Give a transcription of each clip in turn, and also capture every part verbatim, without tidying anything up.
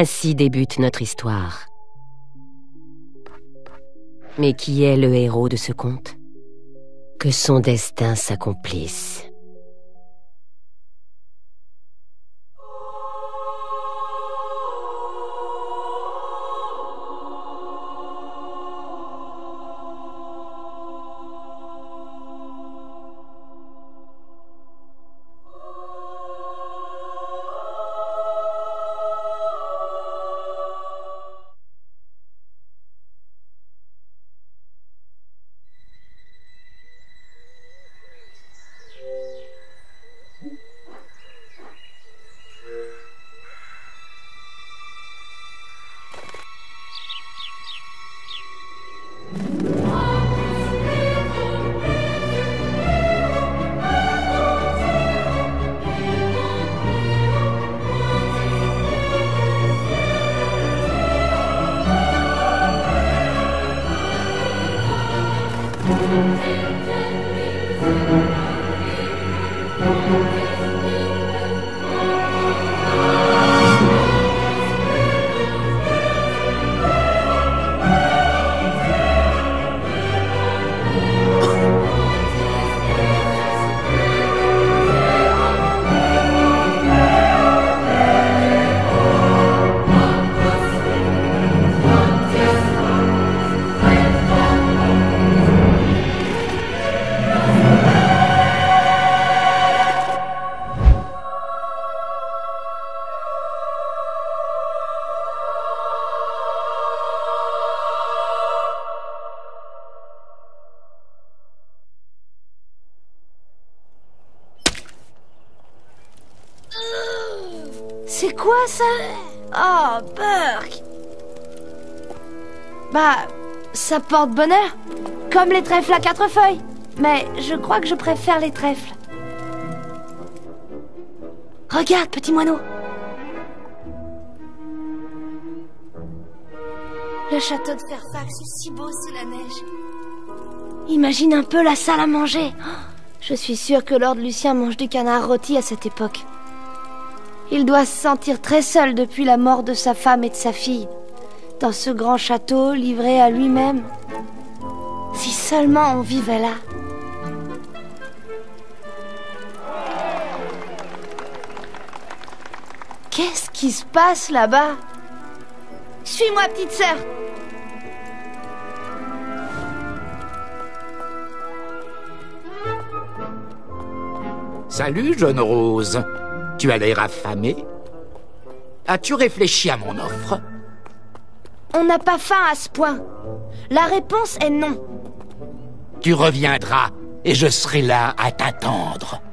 Ainsi débute notre histoire. Mais qui est le héros de ce conte? Que son destin s'accomplisse. C'est quoi ça? Oh, Burk! Bah, ça porte bonheur. Comme les trèfles à quatre feuilles. Mais je crois que je préfère les trèfles. Regarde, petit moineau. Le château de Fairfax est si beau sous la neige. Imagine un peu la salle à manger. Je suis sûre que Lord Lucien mange du canard rôti à cette époque. Il doit se sentir très seul depuis la mort de sa femme et de sa fille. Dans ce grand château, livré à lui-même. Si seulement on vivait là. Qu'est-ce qui se passe là-bas? Suis-moi, petite sœur. Salut, jeune rose. Tu as l'air affamée. As-tu réfléchi à mon offre? On n'a pas faim à ce point. La réponse est non. Tu reviendras et je serai là à t'attendre.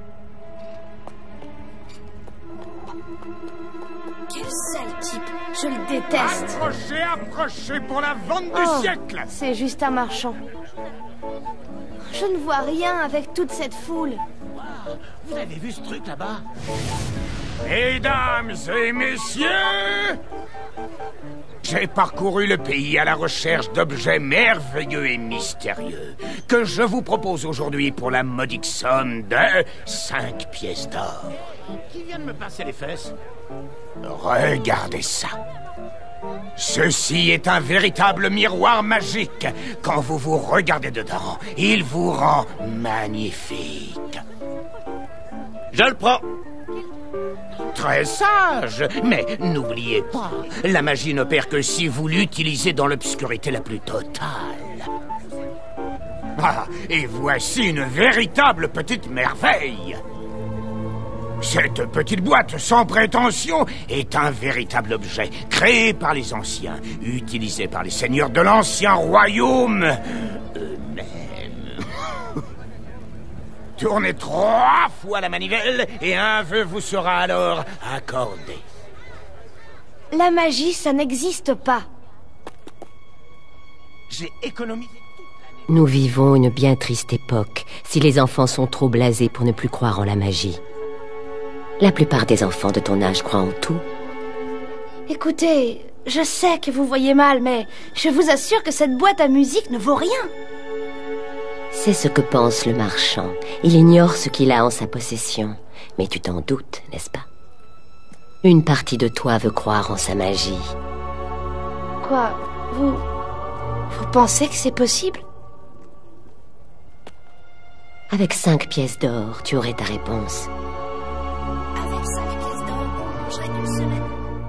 Quel sale type. Je le déteste. Approchez, approchez pour la vente du Oh, siècle. c'est juste un marchand. Je ne vois rien avec toute cette foule. Vous avez vu ce truc là-bas? Mesdames et messieurs, j'ai parcouru le pays à la recherche d'objets merveilleux et mystérieux que je vous propose aujourd'hui pour la modique somme de cinq pièces d'or. Qui vient de me passer les fesses? Regardez ça. Ceci est un véritable miroir magique. Quand vous vous regardez dedans, il vous rend magnifique. Je le prends. Très sage, mais n'oubliez pas, la magie n'opère que si vous l'utilisez dans l'obscurité la plus totale. Ah, et voici une véritable petite merveille. Cette petite boîte sans prétention est un véritable objet créé par les anciens, utilisé par les seigneurs de l'ancien royaume eux-mêmes. Tournez trois fois la manivelle et un vœu vous sera alors accordé. La magie, ça n'existe pas. J'ai économisé... Nous vivons une bien triste époque si les enfants sont trop blasés pour ne plus croire en la magie. La plupart des enfants de ton âge croient en tout. Écoutez, je sais que vous voyez mal, mais je vous assure que cette boîte à musique ne vaut rien. C'est ce que pense le marchand. Il ignore ce qu'il a en sa possession. Mais tu t'en doutes, n'est-ce pas? Une partie de toi veut croire en sa magie. Quoi? Vous... Vous pensez que c'est possible? Avec cinq pièces d'or, tu aurais ta réponse. Avec cinq pièces d'or, on mangerait une semaine.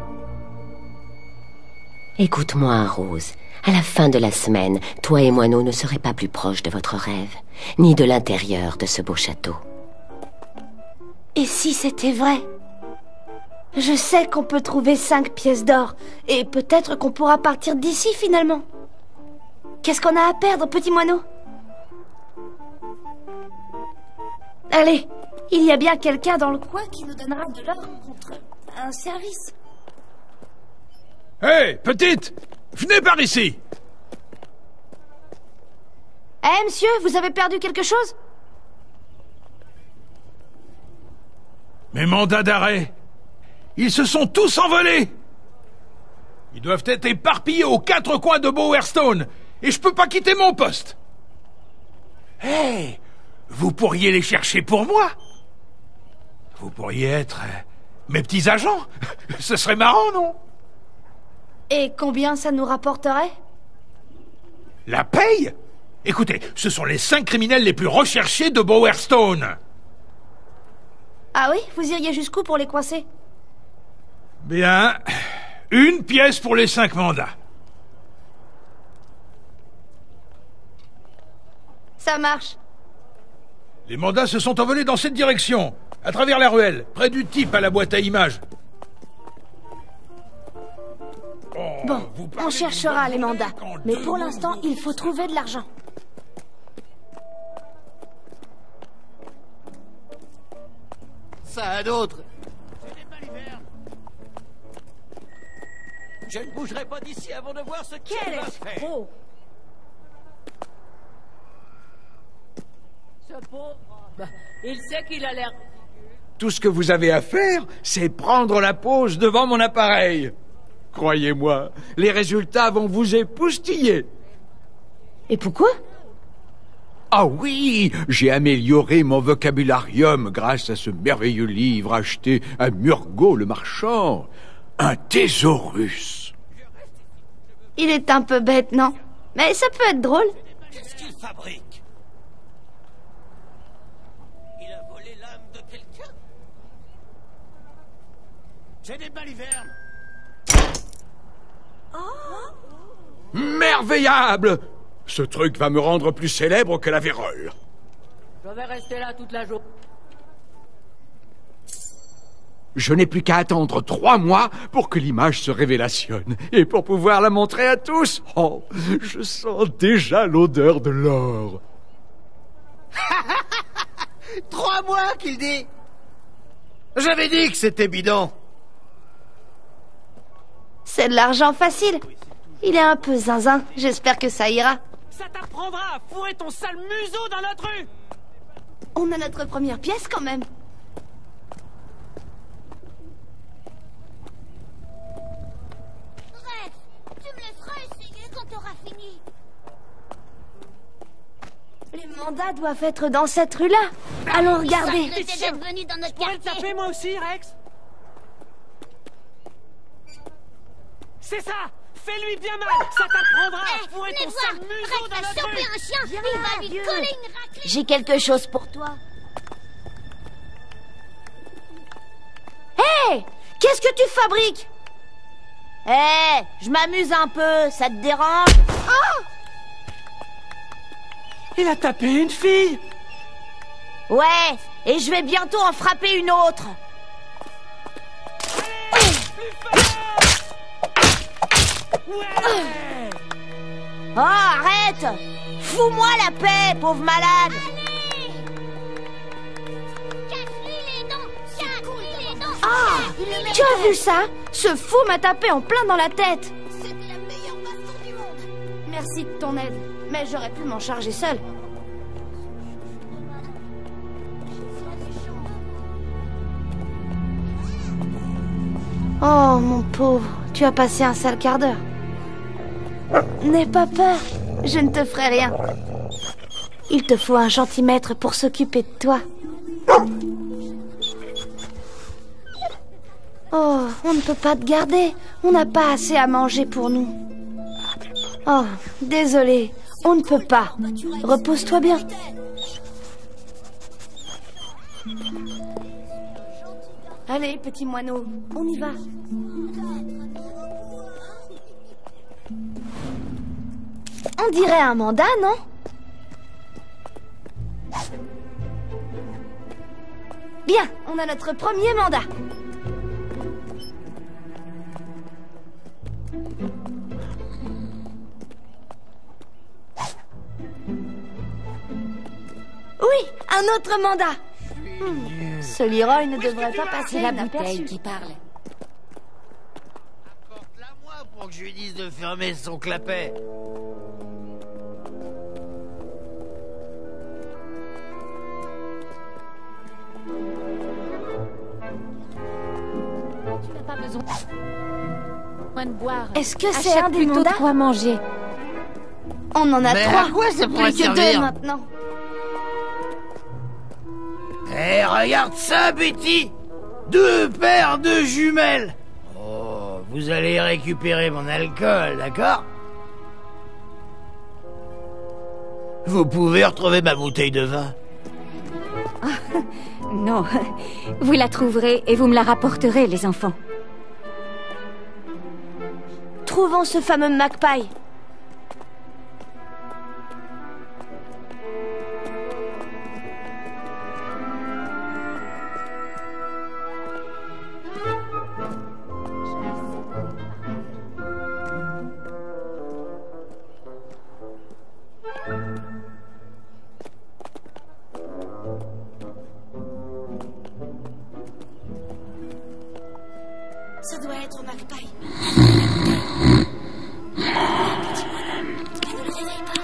Écoute-moi, Rose. À la fin de la semaine, toi et Moineau ne seraient pas plus proches de votre rêve, ni de l'intérieur de ce beau château. Et si c'était vrai? Je sais qu'on peut trouver cinq pièces d'or, et peut-être qu'on pourra partir d'ici finalement. Qu'est-ce qu'on a à perdre, petit Moineau? Allez, il y a bien quelqu'un dans le coin qui nous donnera de l'or contre un service. Hé, hey, petite! Venez par ici! Eh, monsieur, vous avez perdu quelque chose? Mes mandats d'arrêt, ils se sont tous envolés! Ils doivent être éparpillés aux quatre coins de Bowerstone, et je peux pas quitter mon poste! Hé! Hey, vous pourriez les chercher pour moi? Vous pourriez être euh, mes petits agents? Ce serait marrant, non? Et combien ça nous rapporterait? La paye? Écoutez, ce sont les cinq criminels les plus recherchés de Bowerstone. Ah oui? Vous iriez jusqu'où pour les coincer? Bien, une pièce pour les cinq mandats. Ça marche. Les mandats se sont envolés dans cette direction, à travers la ruelle, près du type à la boîte à images. Oh, bon, on cherchera les mandats, mais pour l'instant, il faut trouver de l'argent. Ça à d'autres. Je ne bougerai pas d'ici avant de voir ce qu'il va faire. Oh. Ce pauvre, bah, il sait qu'il a l'air... Tout ce que vous avez à faire, c'est prendre la pause devant mon appareil. Croyez-moi, les résultats vont vous époustiller. Et pourquoi? Ah oui, j'ai amélioré mon vocabularium grâce à ce merveilleux livre acheté à Murgot le marchand. Un thésaurus. Il est un peu bête, non? Mais ça peut être drôle. Qu'est-ce qu'il fabrique? Il a volé l'âme de quelqu'un? J'ai des balivernes. Merveillable! Ce truc va me rendre plus célèbre que la vérole. Je vais rester là toute la journée. Je n'ai plus qu'à attendre trois mois pour que l'image se révélationne et pour pouvoir la montrer à tous. Oh, je sens déjà l'odeur de l'or. Trois mois qu'il dit. J'avais dit que c'était bidon. C'est de l'argent facile. Il est un peu zinzin. J'espère que ça ira. Ça t'apprendra à fourrer ton sale museau dans notre rue. On a notre première pièce quand même. Bref, tu me laisseras essayer quand t'auras fini. Les mandats doivent être dans cette rue-là. Allons regarder. T'es déjà venu dans notre Je pourrais le quartier. taper moi aussi, Rex. C'est ça. Fais-lui bien mal. Ça t'apprendra à Eh, fourrer venez ton voir. sale museau Rex dans va notre choper rue. un chien. Viens Il là, va lui vieux. coller une raclée. J'ai quelque chose pour toi. Hé! Qu'est-ce que tu fabriques? Hé! Je m'amuse un peu. Ça te dérange? Oh! Il a tapé une fille. Ouais, et je vais bientôt en frapper une autre. Ouais. Oh, arrête! Fous-moi la paix, pauvre malade! Casse-lui les dents. Casse-lui les dents. Ah! Casse-lui les Tu as vu ça? Ce fou m'a tapé en plein dans la tête. C'était la meilleure baston du monde. Merci de ton aide, mais j'aurais pu m'en charger seul. Oh, mon pauvre, tu as passé un sale quart d'heure. N'aie pas peur, je ne te ferai rien. Il te faut un gentil maître pour s'occuper de toi. Oh, On ne peut pas te garder. On n'a pas assez à manger pour nous. Oh, désolé. On ne peut pas. Repose-toi bien. Allez, petit moineau, on y va. On dirait un mandat, non? Bien, on a notre premier mandat. Oui, un autre mandat. Hmm, ce Leroy ne devrait pas passer la bouteille qui parle. Apporte-la-moi pour que je lui dise de fermer son clapet. Tu n'as pas besoin de boire. Est-ce que c'est un des plutôt mandats? de quoi manger. On en a Mais trois. à quoi ça pourrait Plus que servir? deux maintenant. Eh, regarde ça, Betty! Deux paires de jumelles! Oh, vous allez récupérer mon alcool, d'accord? Vous pouvez retrouver ma bouteille de vin? Non, vous la trouverez et vous me la rapporterez, les enfants. Trouvons ce fameux Magpie. Ça doit être Magpie. Ne le réveille pas.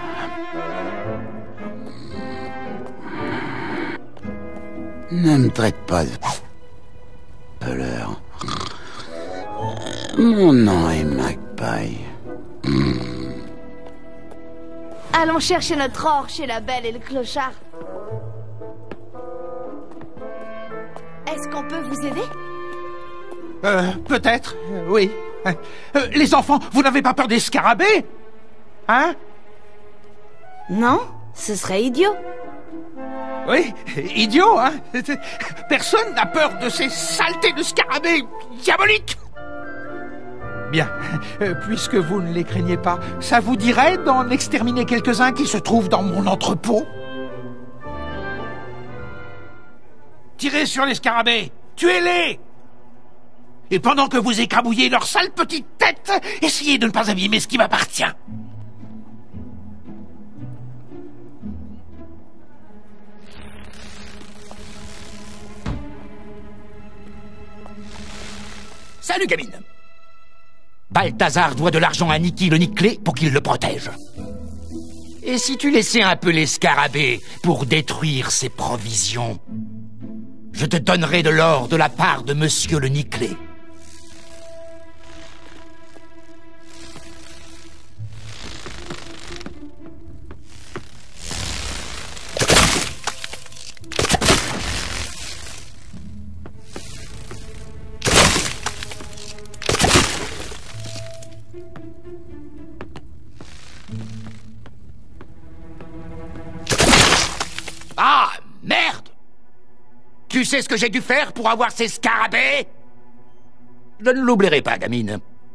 Ne me traite pas de voleur. Mon nom est Magpie. Allons chercher notre or chez la belle et le clochard. Est-ce qu'on peut vous aider? Euh, peut-être, euh, oui. Euh, euh, les enfants, vous n'avez pas peur des scarabées? Hein? Non, ce serait idiot. Oui, idiot, hein? Personne n'a peur de ces saletés de scarabées diaboliques. Bien, euh, puisque vous ne les craignez pas, ça vous dirait d'en exterminer quelques-uns qui se trouvent dans mon entrepôt? Tirez sur les scarabées, tuez-les! Et pendant que vous écrabouillez leurs sales petites têtes, essayez de ne pas abîmer ce qui m'appartient. Salut, gamine. Balthazar doit de l'argent à Nicky le Nicklé pour qu'il le protège. Et si tu laissais un peu les scarabées pour détruire ses provisions, je te donnerai de l'or de la part de Monsieur le Nicklé. Ah, merde! Tu sais ce que j'ai dû faire pour avoir ces scarabées? Je ne l'oublierai pas, gamine.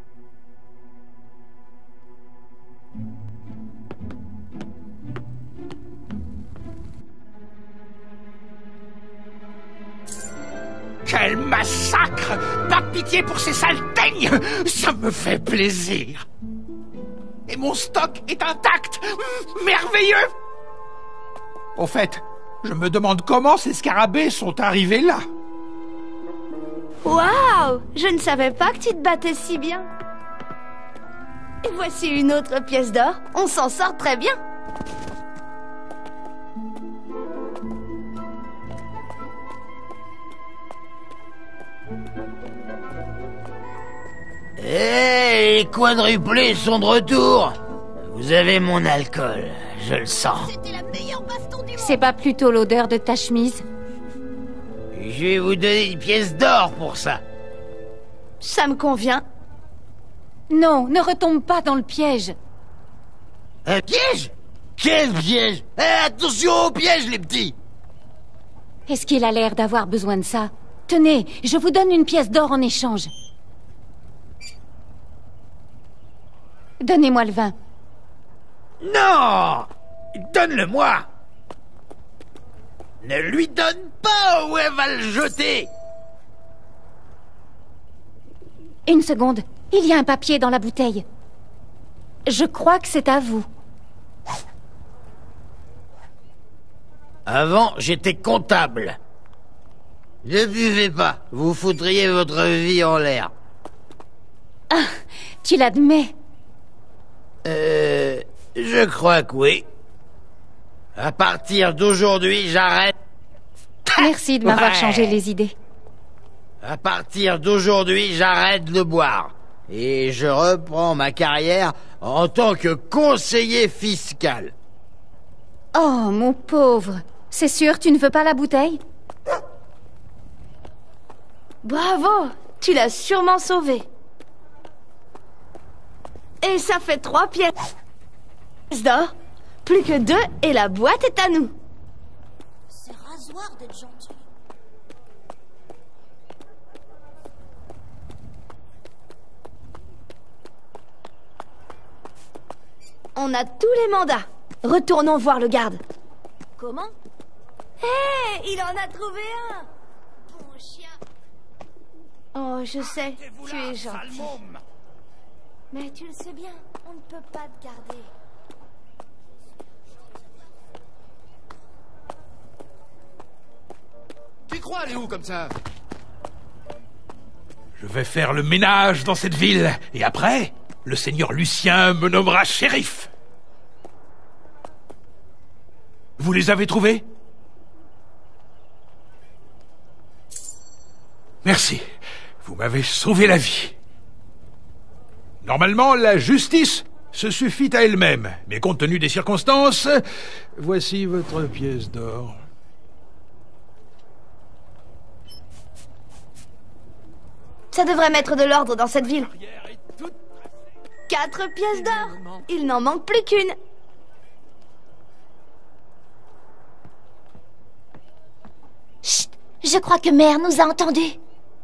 Quel massacre! Pas de pitié pour ces salteignes! Ça me fait plaisir! Et mon stock est intact! Merveilleux! Au fait, je me demande comment ces scarabées sont arrivés là. Waouh! Je ne savais pas que tu te battais si bien. Et voici une autre pièce d'or. On s'en sort très bien. Hé, les quadruplés sont de retour. Vous avez mon alcool, je le sens. C'est pas plutôt l'odeur de ta chemise? Je vais vous donner une pièce d'or pour ça. Ça me convient. Non, ne retombe pas dans le piège. Un piège? Quel piège? Eh, attention au piège, les petits! Est-ce qu'il a l'air d'avoir besoin de ça? Tenez, je vous donne une pièce d'or en échange. Donnez-moi le vin. Non! Donne-le-moi! Ne lui donne pas ou elle va le jeter! Une seconde, il y a un papier dans la bouteille. Je crois que c'est à vous. Avant, j'étais comptable. Ne buvez pas, vous foutriez votre vie en l'air. Ah, tu l'admets? Euh... Je crois que oui. À partir d'aujourd'hui, j'arrête... Merci de m'avoir Ouais. changé les idées. À partir d'aujourd'hui, j'arrête de boire. Et je reprends ma carrière en tant que conseiller fiscal. Oh, mon pauvre. C'est sûr, tu ne veux pas la bouteille? Bravo! Tu l'as sûrement sauvé. Et ça fait trois pièces d'or. Plus que deux et la boîte est à nous. C'est rasoir d'être gentil. On a tous les mandats. Retournons voir le garde. Comment? Hé, il en a trouvé un. Bon chien. Oh, je sais, Mettez-vous tu là, es sale gentil. môme. Mais tu le sais bien, on ne peut pas te garder. Tu crois aller où comme ça? Je vais faire le ménage dans cette ville, et après, le seigneur Lucien me nommera shérif. Vous les avez trouvés? Merci. Vous m'avez sauvé la vie. Normalement, la justice se suffit à elle-même, mais compte tenu des circonstances, voici votre pièce d'or. Ça devrait mettre de l'ordre dans cette ville. Quatre pièces d'or. Il n'en manque plus qu'une. Chut! Je crois que Mère nous a entendus.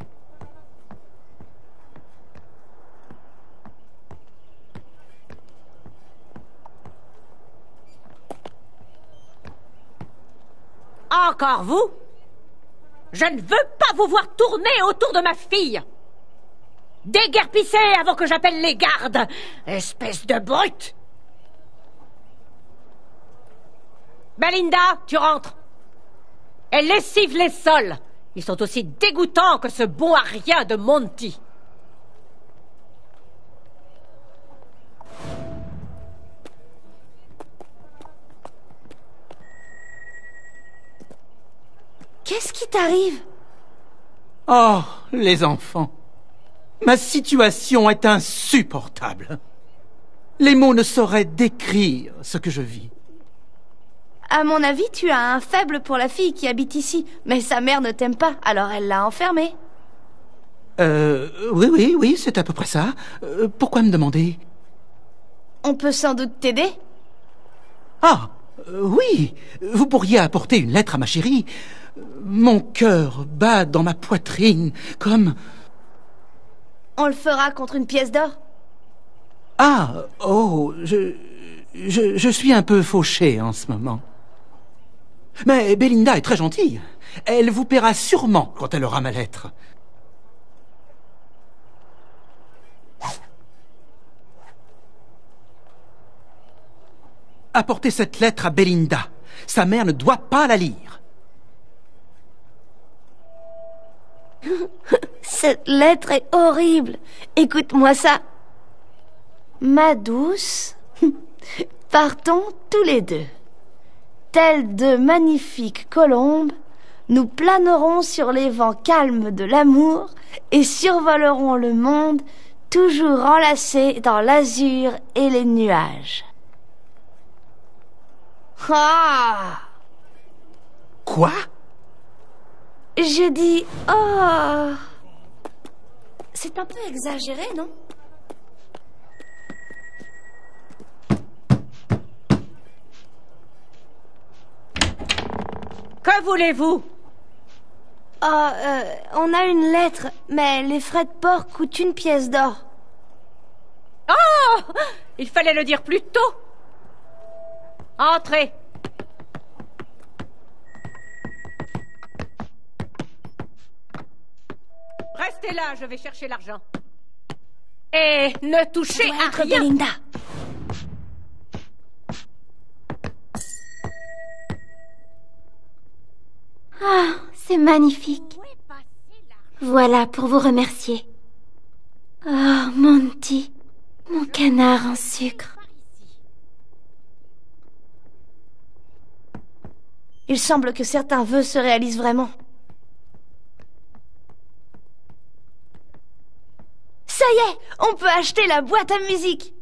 Encore vous? Je ne veux pas vous voir tourner autour de ma fille. Déguerpissez avant que j'appelle les gardes, espèce de brute. Belinda, tu rentres. Elle lessive les sols. Ils sont aussi dégoûtants que ce bon à rien de Monty. Qu'est-ce qui t'arrive? Oh, les enfants. Ma situation est insupportable. Les mots ne sauraient décrire ce que je vis. À mon avis, tu as un faible pour la fille qui habite ici. Mais sa mère ne t'aime pas, alors elle l'a enfermée. Euh, oui, oui, oui, c'est à peu près ça. Euh, pourquoi me demander? On peut sans doute t'aider. Ah, euh, oui, vous pourriez apporter une lettre à ma chérie. Mon cœur bat dans ma poitrine, comme... On le fera contre une pièce d'or. Ah, oh, je, je, je suis un peu fauché en ce moment. Mais Belinda est très gentille. Elle vous paiera sûrement quand elle aura ma lettre. Apportez cette lettre à Belinda. Sa mère ne doit pas la lire. Cette lettre est horrible. Écoute-moi ça. Ma douce, partons tous les deux. Tels de magnifiques colombes, nous planerons sur les vents calmes de l'amour et survolerons le monde, toujours enlacés dans l'azur et les nuages. Ah! Quoi? Je dis oh. C'est un peu exagéré, non? Que voulez-vous? Oh, euh, on a une lettre, mais les frais de port coûtent une pièce d'or. Oh! Il fallait le dire plus tôt. Entrez. Restez là, je vais chercher l'argent. Et ne touchez à rien. Belinda. Ah, c'est magnifique. Voilà pour vous remercier. Oh, Monty, mon canard en sucre. Il semble que certains vœux se réalisent vraiment. Ça y est, on peut acheter la boîte à musique.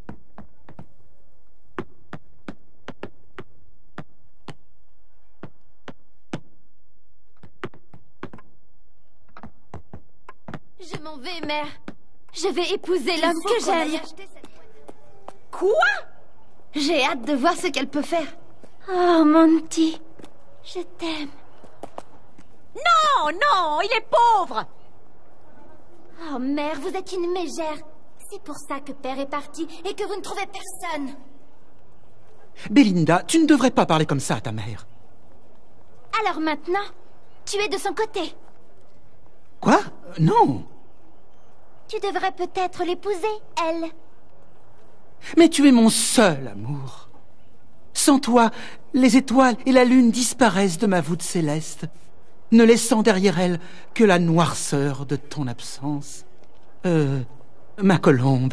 Je m'en vais, mère. Je vais épouser l'homme que j'aime. Quoi? J'ai hâte de voir ce qu'elle peut faire. Oh, Monty, je t'aime. Non, non, il est pauvre. Oh, mère, vous êtes une mégère. C'est pour ça que père est parti et que vous ne trouvez personne. Belinda, tu ne devrais pas parler comme ça à ta mère. Alors maintenant, tu es de son côté. Quoi? Non. Tu devrais peut-être l'épouser, elle. Mais tu es mon seul amour. Sans toi, les étoiles et la lune disparaissent de ma voûte céleste, ne laissant derrière elles que la noirceur de ton absence. Euh, ma colombe.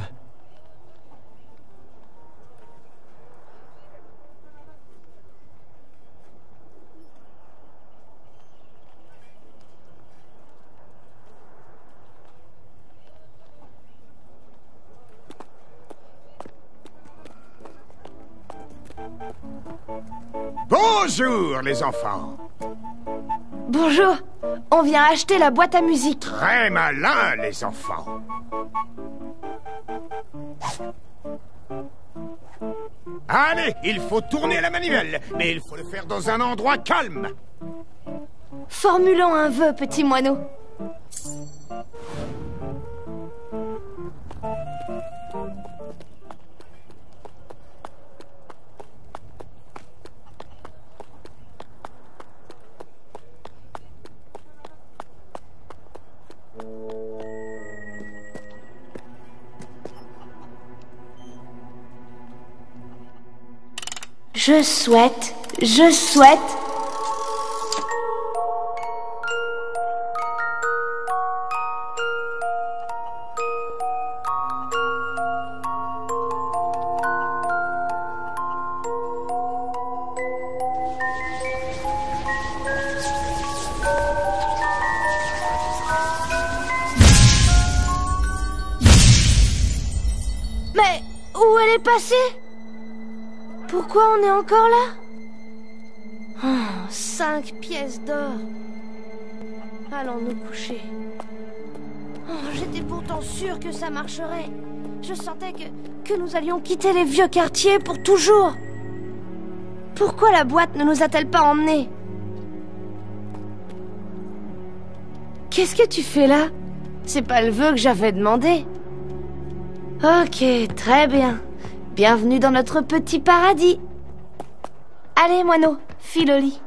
Bonjour, les enfants. Bonjour, on vient acheter la boîte à musique. Très malin, les enfants. Allez, il faut tourner la manivelle, mais il faut le faire dans un endroit calme. Formulons un vœu, petit moineau. Je souhaite, je souhaite... Mais où elle est passée? Pourquoi on est encore là? Oh, cinq pièces d'or. Allons nous coucher. Oh, j'étais pourtant sûre que ça marcherait. Je sentais que, que nous allions quitter les vieux quartiers pour toujours. Pourquoi la boîte ne nous a-t-elle pas emmenés? Qu'est-ce que tu fais là? C'est pas le vœu que j'avais demandé. Ok, très bien. Bienvenue dans notre petit paradis. Allez, moineau, file au lit.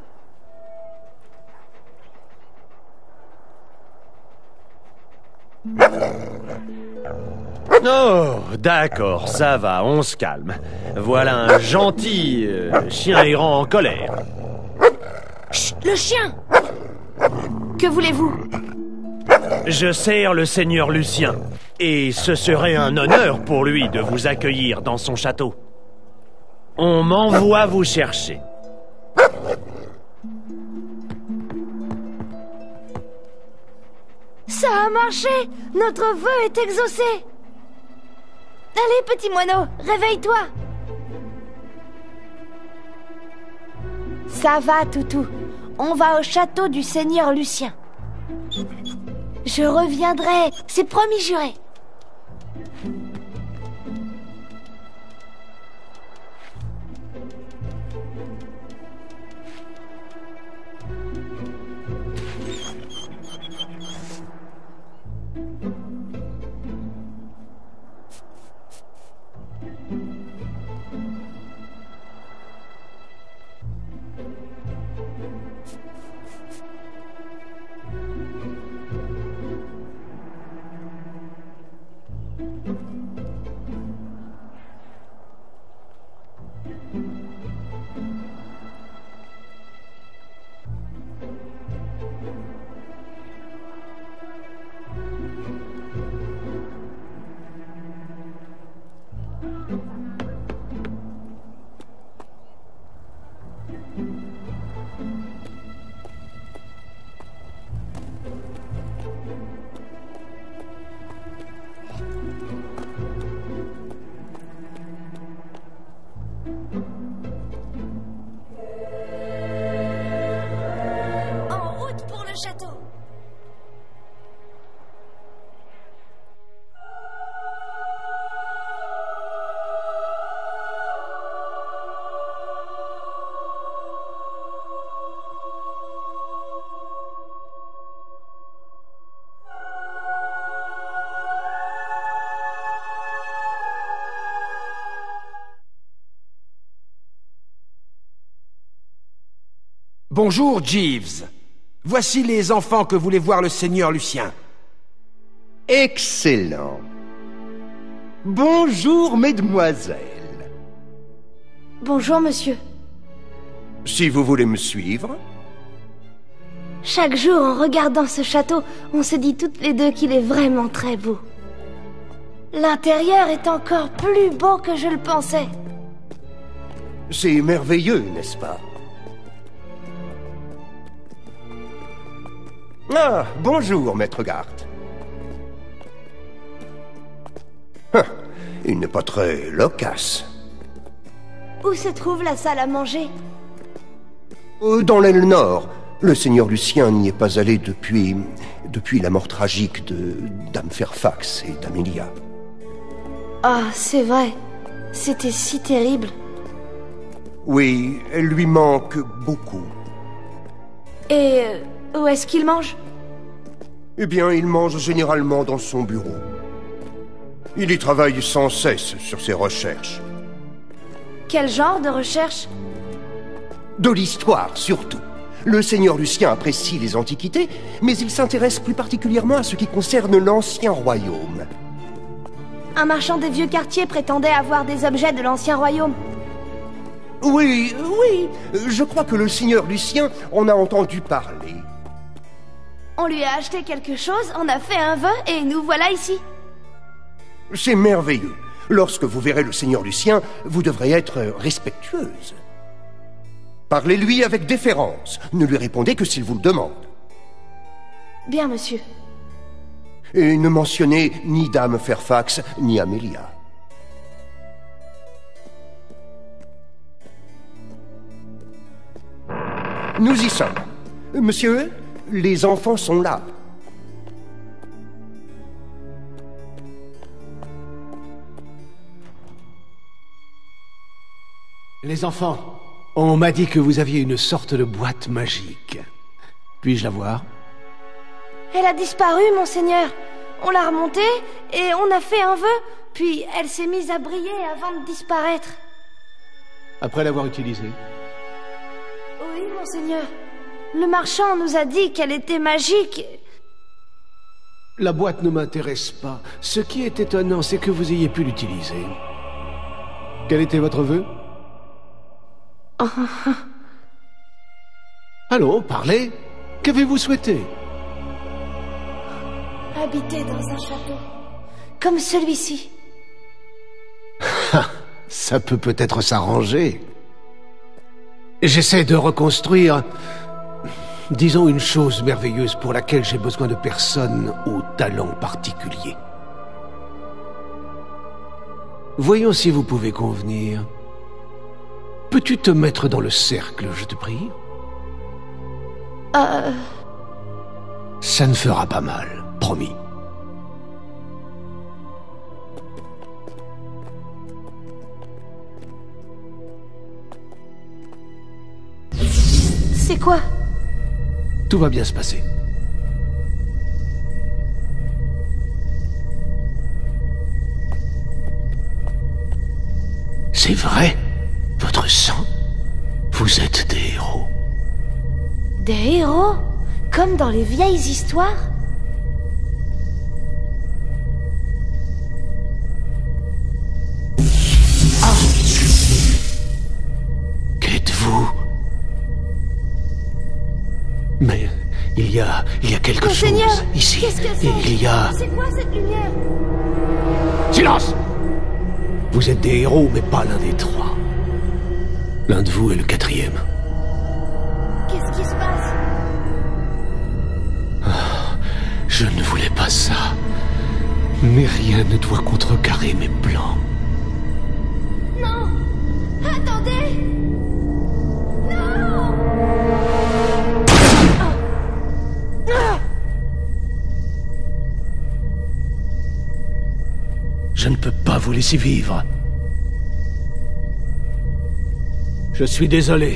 Oh, d'accord, ça va, on se calme. Voilà un gentil euh, chien errant en colère. Chut, le chien! Que voulez-vous? Je sers le seigneur Lucien, et ce serait un honneur pour lui de vous accueillir dans son château. On m'envoie vous chercher. Ça a marché! Notre vœu est exaucé! Allez, petit moineau, réveille-toi! Ça va, toutou. On va au château du seigneur Lucien. Je reviendrai, c'est promis juré. Bonjour, Jeeves. Voici les enfants que voulait voir le seigneur Lucien. Excellent. Bonjour, mesdemoiselles. Bonjour, monsieur. Si vous voulez me suivre. Chaque jour, en regardant ce château, on se dit toutes les deux qu'il est vraiment très beau. L'intérieur est encore plus beau que je le pensais. C'est merveilleux, n'est-ce pas? Ah, bonjour, maître Gart. Ah, il n'est pas très loquace. Où se trouve la salle à manger? Dans l'aile nord. Le seigneur Lucien n'y est pas allé depuis... depuis la mort tragique de Dame Fairfax et d'Amelia. Ah, c'est vrai. C'était si terrible. Oui, elle lui manque beaucoup. Et euh, où est-ce qu'il mange? Eh bien, il mange généralement dans son bureau. Il y travaille sans cesse sur ses recherches. Quel genre de recherche? De l'histoire, surtout. Le seigneur Lucien apprécie les antiquités, mais il s'intéresse plus particulièrement à ce qui concerne l'ancien royaume. Un marchand des vieux quartiers prétendait avoir des objets de l'ancien royaume. Oui, oui, je crois que le seigneur Lucien en a entendu parler. On lui a acheté quelque chose, on a fait un vœu, et nous voilà ici. C'est merveilleux. Lorsque vous verrez le seigneur Lucien, vous devrez être respectueuse. Parlez-lui avec déférence. Ne lui répondez que s'il vous le demande. Bien, monsieur. Et ne mentionnez ni Dame Fairfax, ni Amelia. Nous y sommes. Monsieur, les enfants sont là. Les enfants, on m'a dit que vous aviez une sorte de boîte magique. Puis-je la voir? Elle a disparu, monseigneur. On l'a remontée et on a fait un vœu, puis elle s'est mise à briller avant de disparaître. Après l'avoir utilisée? Oui, monseigneur. Le marchand nous a dit qu'elle était magique. La boîte ne m'intéresse pas. Ce qui est étonnant, c'est que vous ayez pu l'utiliser. Quel était votre vœu? Allons, parlez. Qu'avez-vous souhaité? Habiter dans un château, comme celui-ci. Ça peut peut-être s'arranger. J'essaie de reconstruire, disons, une chose merveilleuse pour laquelle j'ai besoin de personnes au talent particulier. Voyons si vous pouvez convenir. Peux-tu te mettre dans le cercle, je te prie? Euh... Ça ne fera pas mal. Promis. C'est quoi? Tout va bien se passer. C'est vrai? Votre sang? Vous êtes des héros. Des héros? Comme dans les vieilles histoires? Ah! Qu'êtes-vous? Mais il y a... il y a quelque chose Seigneur, ici. Qu'est-ce que c'est? Et il y a... C'est quoi cette lumière? Silence! Vous êtes des héros, mais pas l'un des trois. L'un de vous est le quatrième. Qu'est-ce qui se passe? Ah, je ne voulais pas ça. Mais rien ne doit contrecarrer mes plans. Non! Attendez! Non! Ah! Ah! Je ne peux pas vous laisser vivre. Je suis désolé.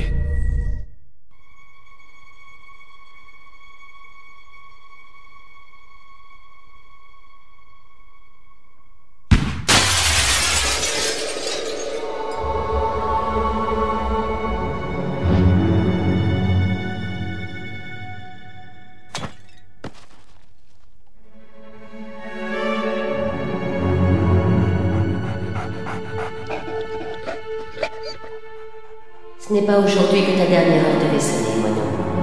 Ce n'est pas aujourd'hui que ta dernière heure devait sonner, Moineau.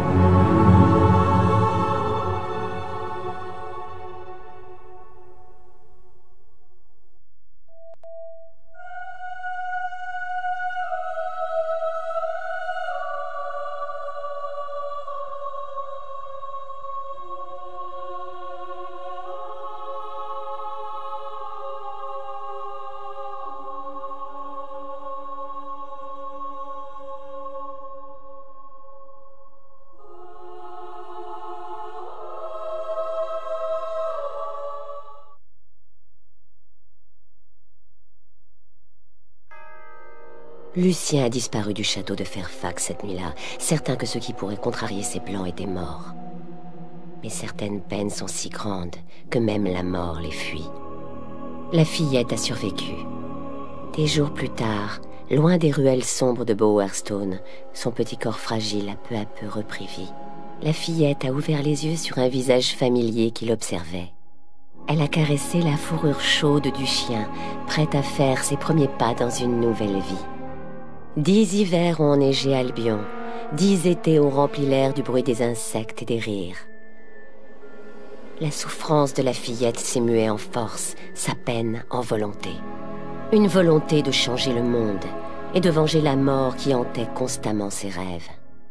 Lucien a disparu du château de Fairfax cette nuit-là, certain que ceux qui pourraient contrarier ses plans étaient morts. Mais certaines peines sont si grandes que même la mort les fuit. La fillette a survécu. Des jours plus tard, loin des ruelles sombres de Bowerstone, son petit corps fragile a peu à peu repris vie. La fillette a ouvert les yeux sur un visage familier qui l'observait. Elle a caressé la fourrure chaude du chien, prête à faire ses premiers pas dans une nouvelle vie. Dix hivers ont enneigé Albion, dix étés ont rempli l'air du bruit des insectes et des rires. La souffrance de la fillette s'est muée en force, sa peine en volonté. Une volonté de changer le monde et de venger la mort qui hantait constamment ses rêves.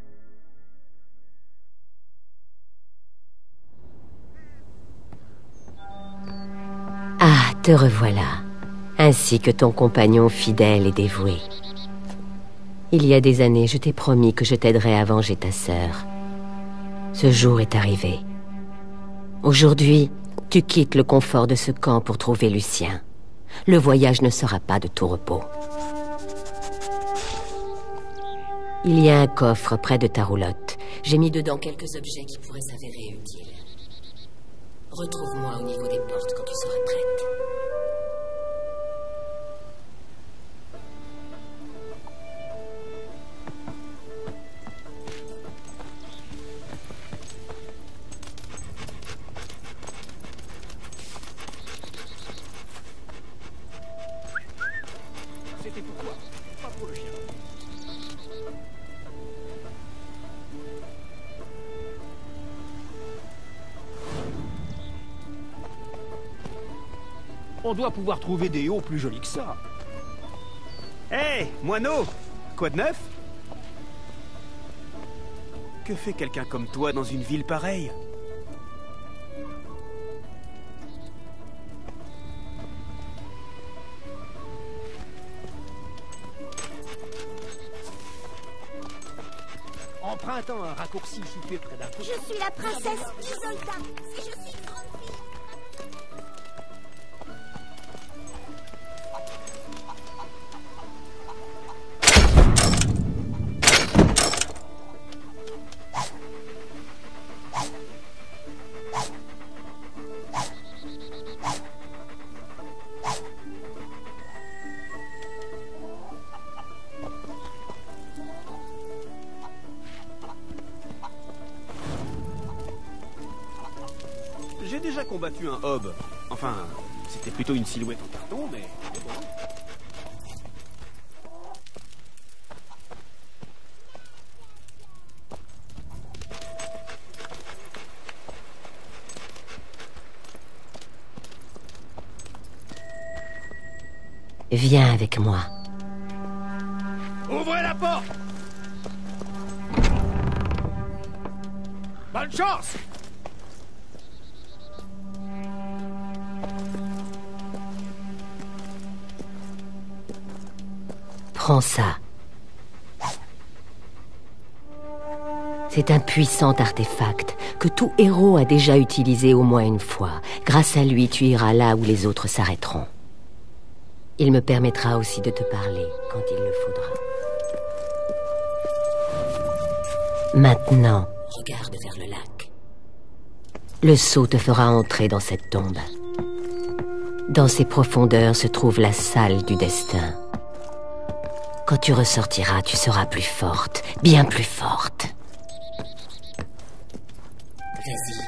Ah, te revoilà, ainsi que ton compagnon fidèle et dévoué. Il y a des années, je t'ai promis que je t'aiderais à venger ta sœur. Ce jour est arrivé. Aujourd'hui, tu quittes le confort de ce camp pour trouver Lucien. Le voyage ne sera pas de tout repos. Il y a un coffre près de ta roulotte. J'ai mis dedans quelques objets qui pourraient s'avérer utiles. Retrouve-moi au niveau des portes quand tu seras prête. C'était pour toi, pas pour le chien. On doit pouvoir trouver des hauts plus jolis que ça. Hé, hey, moineau! Quoi de neuf? Que fait quelqu'un comme toi dans une ville pareille? Empruntant un raccourci situé près d'un... Je suis la princesse Isolda. Si je suis une grande fille... combattu un hob. Enfin, c'était plutôt une silhouette en carton, mais... Viens avec moi. Ouvrez la porte! Bonne chance! Prends ça. C'est un puissant artefact que tout héros a déjà utilisé au moins une fois. Grâce à lui, tu iras là où les autres s'arrêteront. Il me permettra aussi de te parler quand il le faudra. Maintenant, regarde vers le lac. Le seau te fera entrer dans cette tombe. Dans ses profondeurs se trouve la salle du destin. Quand tu ressortiras, tu seras plus forte, bien plus forte. Vas-y.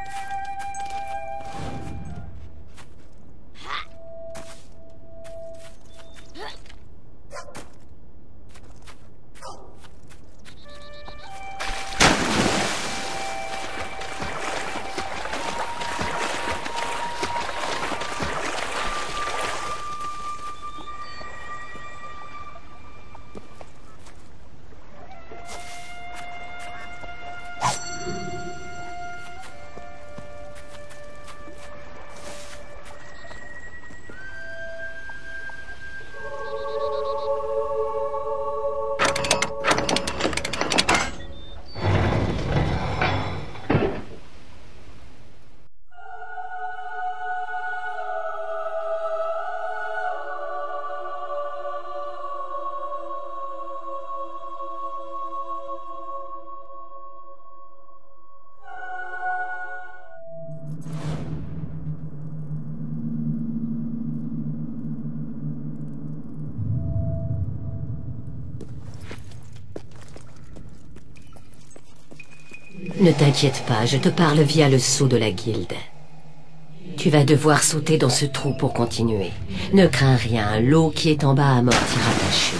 Ne t'inquiète pas, je te parle via le sceau de la guilde. Tu vas devoir sauter dans ce trou pour continuer. Ne crains rien, l'eau qui est en bas amortira ta chute.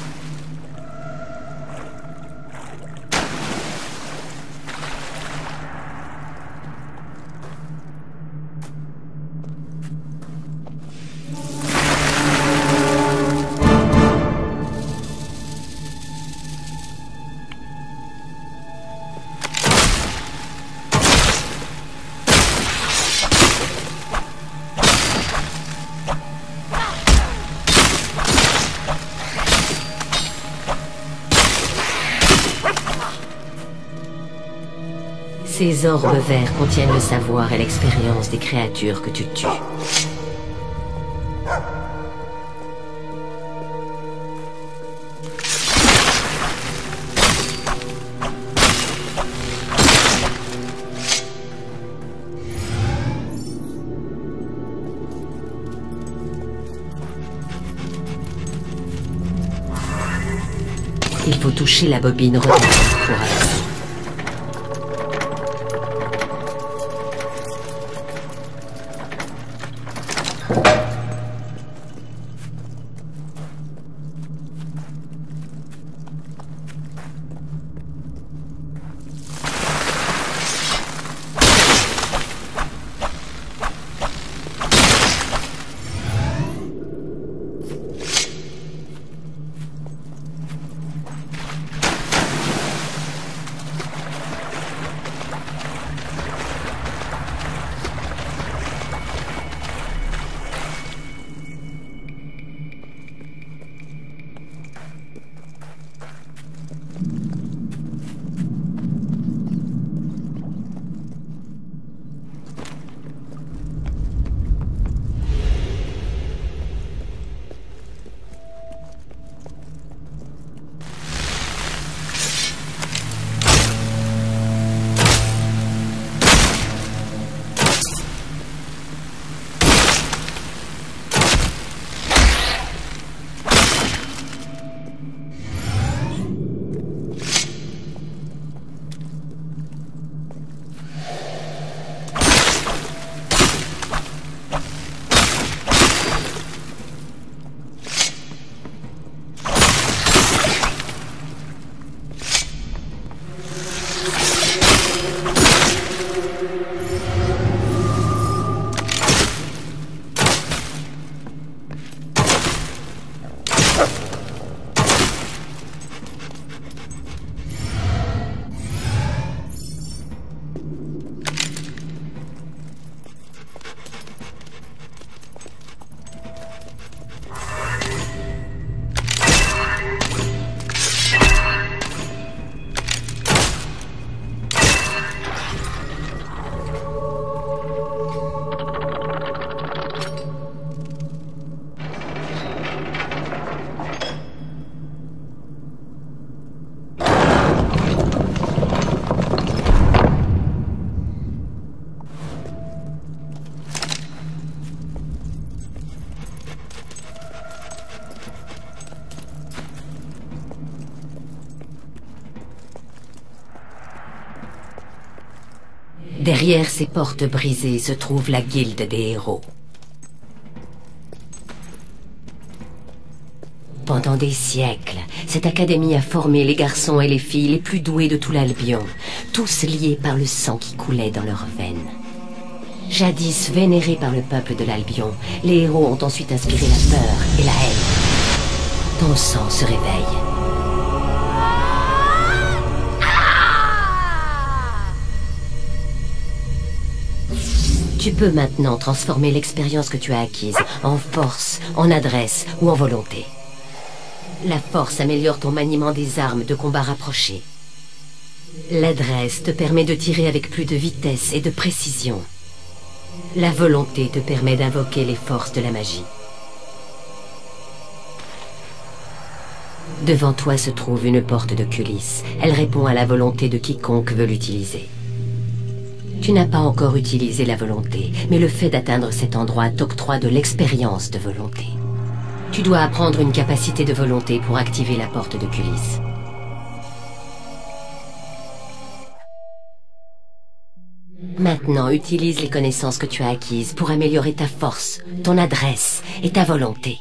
Ces orbes verts contiennent le savoir et l'expérience des créatures que tu tues. Il faut toucher la bobine retardée pour avancer. Derrière ces portes brisées se trouve la guilde des héros. Pendant des siècles, cette académie a formé les garçons et les filles les plus doués de tout l'Albion, tous liés par le sang qui coulait dans leurs veines. Jadis vénérés par le peuple de l'Albion, les héros ont ensuite inspiré la peur et la haine. Ton sang se réveille. Tu peux maintenant transformer l'expérience que tu as acquise en force, en adresse ou en volonté. La force améliore ton maniement des armes de combat rapprochées. L'adresse te permet de tirer avec plus de vitesse et de précision. La volonté te permet d'invoquer les forces de la magie. Devant toi se trouve une porte de culisse. Elle répond à la volonté de quiconque veut l'utiliser. Tu n'as pas encore utilisé la volonté, mais le fait d'atteindre cet endroit t'octroie de l'expérience de volonté. Tu dois apprendre une capacité de volonté pour activer la porte de culisse. Maintenant, utilise les connaissances que tu as acquises pour améliorer ta force, ton adresse et ta volonté.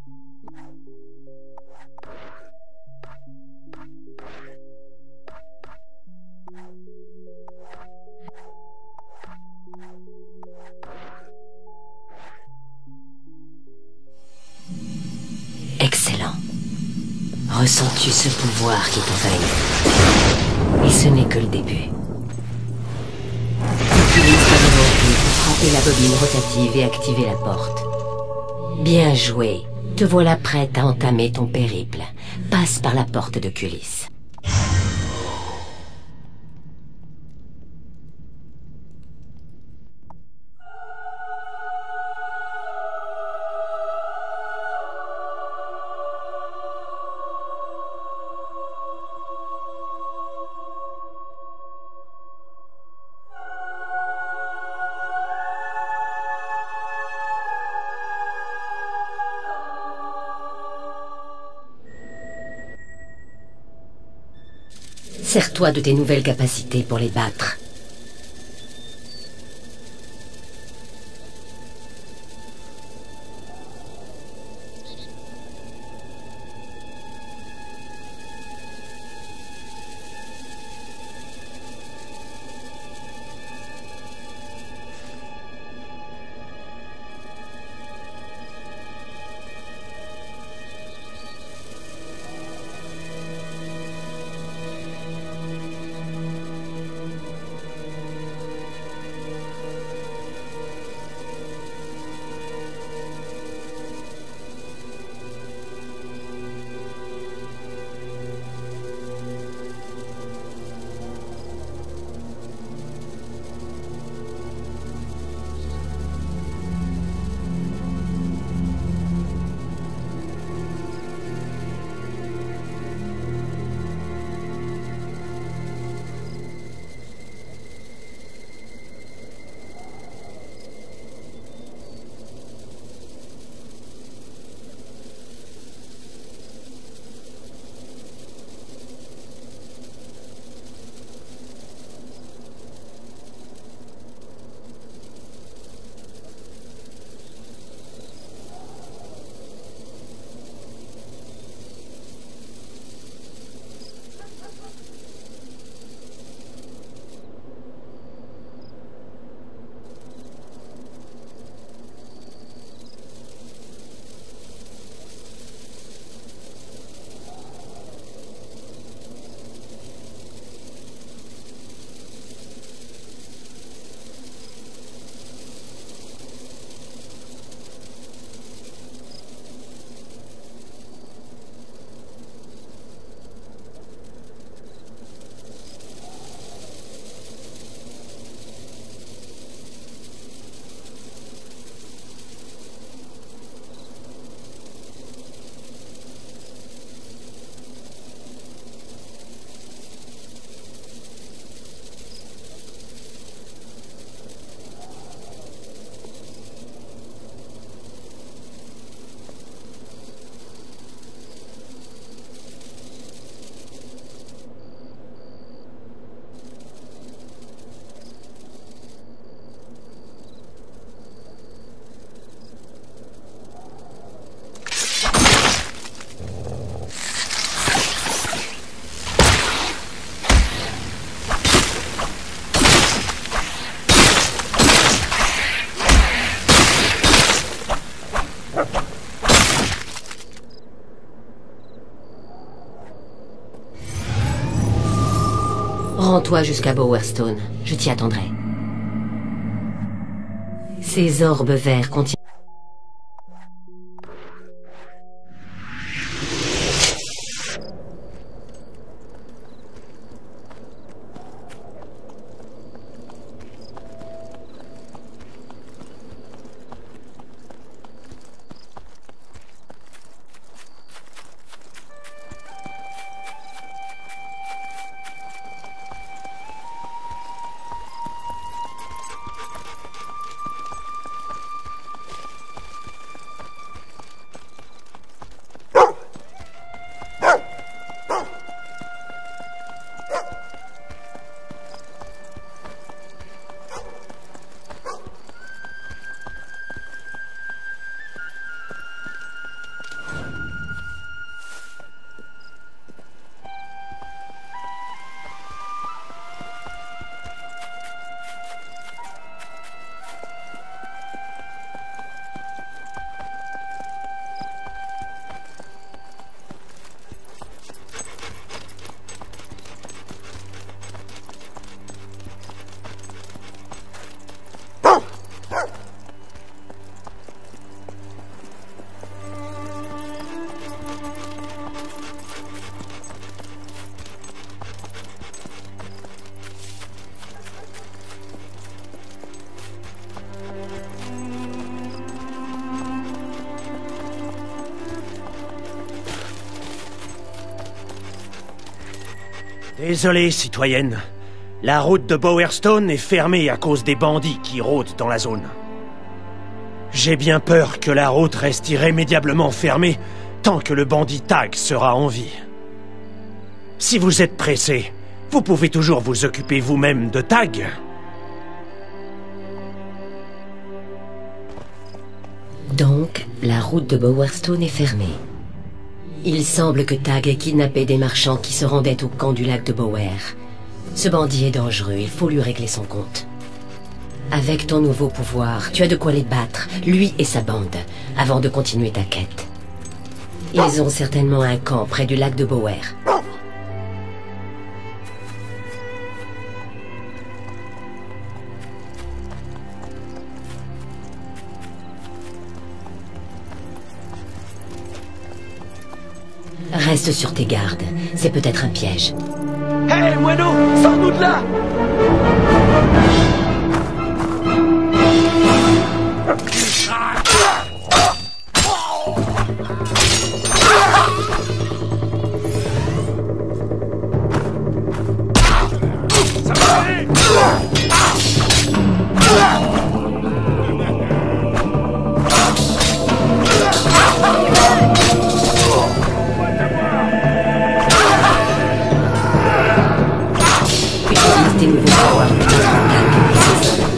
Excellent. Ressens-tu ce pouvoir qui t'envahit? Et ce n'est que le début. Utilise ta volonté pour frapper la bobine rotative et activer la porte. Bien joué. Te voilà prête à entamer ton périple. Passe par la porte de culisse. Sers-toi de tes nouvelles capacités pour les battre. Rends-toi jusqu'à Bowerstone. Je t'y attendrai. Ces orbes verts contiennent... Désolé, citoyenne. La route de Bowerstone est fermée à cause des bandits qui rôdent dans la zone. J'ai bien peur que la route reste irrémédiablement fermée tant que le bandit Tag sera en vie. Si vous êtes pressé, vous pouvez toujours vous occuper vous-même de Tag. Donc, la route de Bowerstone est fermée. Il semble que Tag ait kidnappé des marchands qui se rendaient au camp du lac de Bower. Ce bandit est dangereux, il faut lui régler son compte. Avec ton nouveau pouvoir, tu as de quoi les battre, lui et sa bande, avant de continuer ta quête. Ils ont certainement un camp près du lac de Bower. Reste sur tes gardes, c'est peut-être un piège. Hé, hey, moineau, sors-nous de là! Ça va aller! Tes nouveaux pouvoirs contre Tag et ses hommes.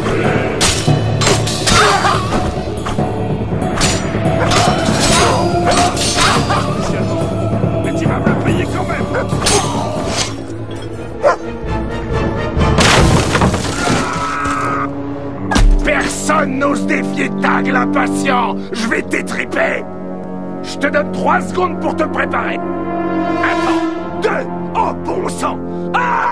Mais tu vas me le payer quand même. Personne n'ose défier Tag l'impatient. Je vais t'étriper. Je te donne trois secondes pour te préparer. Un, deux, oh bon sang. Ah!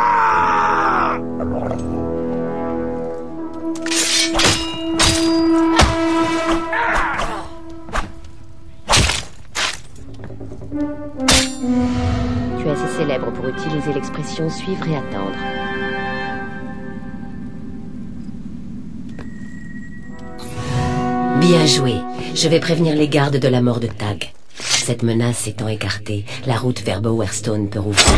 Tu es assez célèbre pour utiliser l'expression suivre et attendre. Bien joué. Je vais prévenir les gardes de la mort de Tag. Cette menace étant écartée, la route vers Bowerstone peut rouvrir.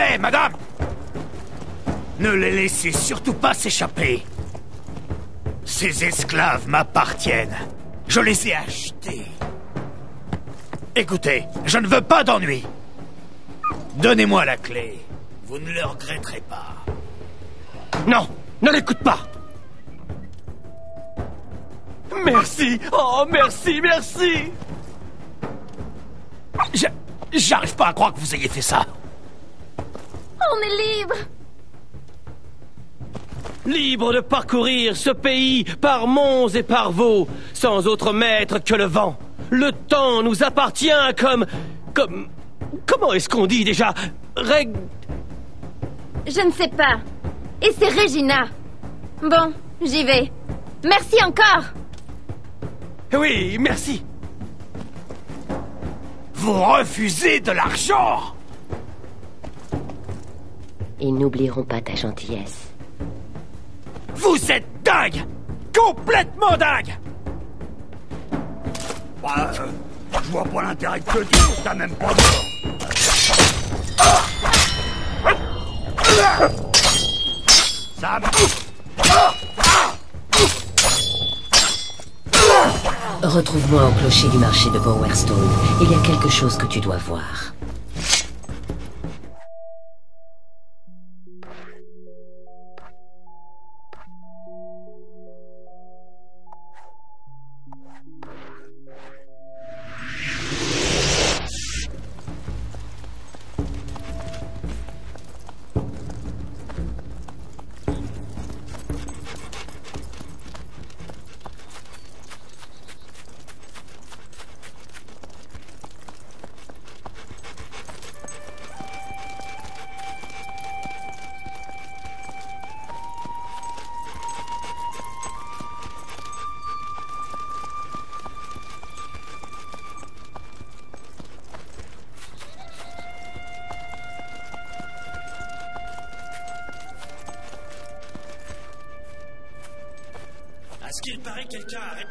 Hé, madame! Ne les laissez surtout pas s'échapper. Ces esclaves m'appartiennent. Je les ai achetés. Écoutez, je ne veux pas d'ennui. Donnez-moi la clé. Vous ne le regretterez pas. Non, ne l'écoute pas. Merci. Oh, merci, merci. Je... J'arrive pas à croire que vous ayez fait ça. On est libre. Libre de parcourir ce pays par monts et par veaux, sans autre maître que le vent. Le temps nous appartient comme... comme... Comment est-ce qu'on dit déjà? Reg... Je ne sais pas. Et c'est Regina. Bon, j'y vais. Merci encore. Oui, merci. Vous refusez de l'argent? Ils n'oublieront pas ta gentillesse. Vous êtes dingue! Complètement dingue! Bah, euh, je vois pas l'intérêt de te dire, t'as même pas mort. Ça me... Retrouve-moi au clocher du marché de Bowerstone. Il y a quelque chose que tu dois voir. À ce qu'il paraît, quelqu'un a...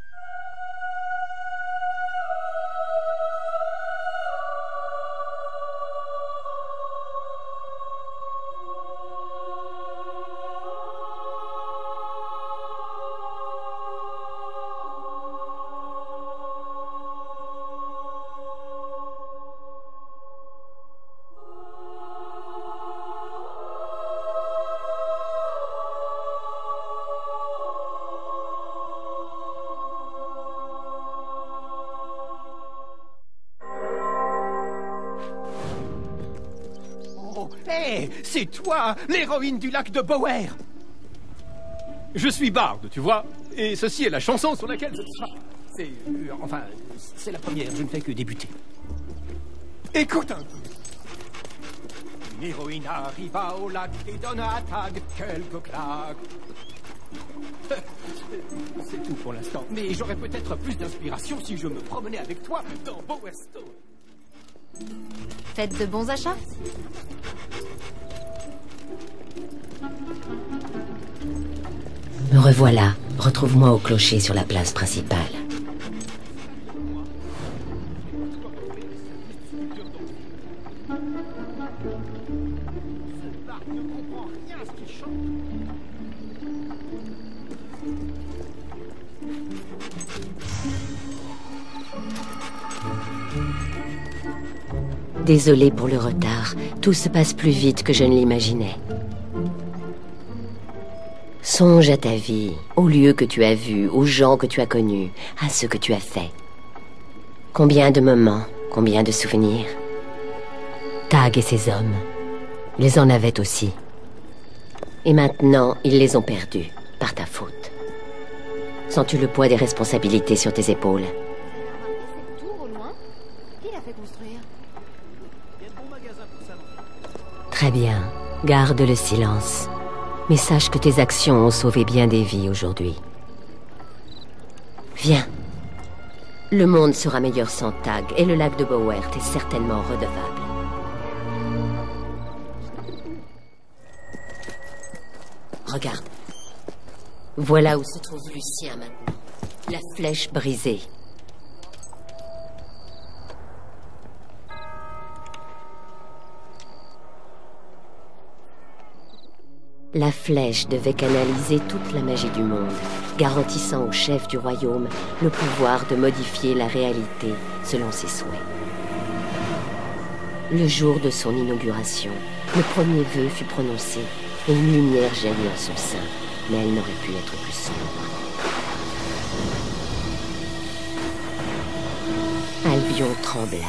Hé, c'est toi, l'héroïne du lac de Bower. Je suis barde, tu vois, et ceci est la chanson sur laquelle je... C'est... Euh, enfin, c'est la première, je ne fais que débuter. Écoute un peu. Une héroïne arriva au lac et donna à Tag quelques claques. C'est tout pour l'instant, mais j'aurais peut-être plus d'inspiration si je me promenais avec toi dans Bowerstone. Faites de bons achats. Me revoilà. Retrouve-moi au clocher sur la place principale. Désolée pour le retard. Tout se passe plus vite que je ne l'imaginais. Songe à ta vie, aux lieux que tu as vus, aux gens que tu as connus, à ce que tu as fait. Combien de moments, combien de souvenirs. Tag et ses hommes, ils en avaient aussi. Et maintenant, ils les ont perdus, par ta faute. Sens-tu le poids des responsabilités sur tes épaules? Cette tour au loin, qui l'a fait construire? Très bien, garde le silence. Mais sache que tes actions ont sauvé bien des vies aujourd'hui. Viens. Le monde sera meilleur sans Tag, et le lac de Bower est certainement redevable. Regarde. Voilà où se trouve Lucien maintenant. La flèche brisée. La flèche devait canaliser toute la magie du monde, garantissant au chef du royaume le pouvoir de modifier la réalité selon ses souhaits. Le jour de son inauguration, le premier vœu fut prononcé et une lumière jaillit en son sein, mais elle n'aurait pu être plus sombre. Albion trembla.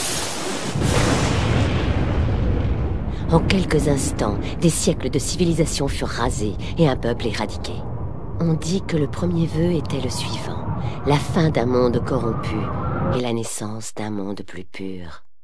En quelques instants, des siècles de civilisation furent rasés et un peuple éradiqué. On dit que le premier vœu était le suivant, la fin d'un monde corrompu et la naissance d'un monde plus pur.